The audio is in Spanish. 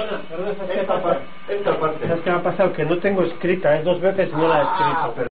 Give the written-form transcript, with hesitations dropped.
Esta parte. ¿Sabes qué me ha pasado? Que no tengo escrita, es 2 veces y no la he escrito.